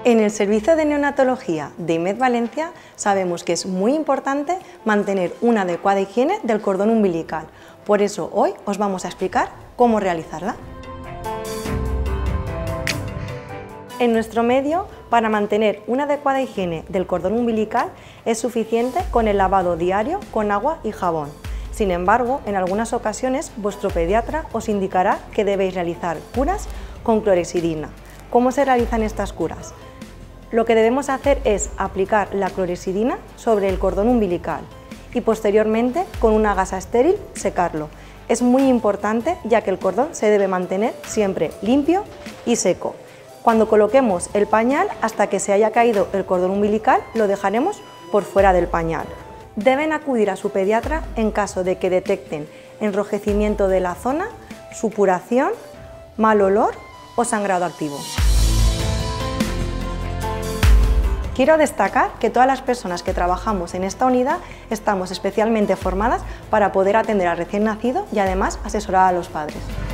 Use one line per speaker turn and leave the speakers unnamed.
En el servicio de neonatología de IMED Valencia sabemos que es muy importante mantener una adecuada higiene del cordón umbilical. Por eso hoy os vamos a explicar cómo realizarla. En nuestro medio, para mantener una adecuada higiene del cordón umbilical es suficiente con el lavado diario con agua y jabón. Sin embargo, en algunas ocasiones vuestro pediatra os indicará que debéis realizar curas con clorexidina. ¿Cómo se realizan estas curas? Lo que debemos hacer es aplicar la clorexidina sobre el cordón umbilical y posteriormente con una gasa estéril secarlo. Es muy importante ya que el cordón se debe mantener siempre limpio y seco. Cuando coloquemos el pañal, hasta que se haya caído el cordón umbilical, lo dejaremos por fuera del pañal. Deben acudir a su pediatra en caso de que detecten enrojecimiento de la zona, supuración, mal olor o sangrado activo. Quiero destacar que todas las personas que trabajamos en esta unidad estamos especialmente formadas para poder atender al recién nacido y además asesorar a los padres.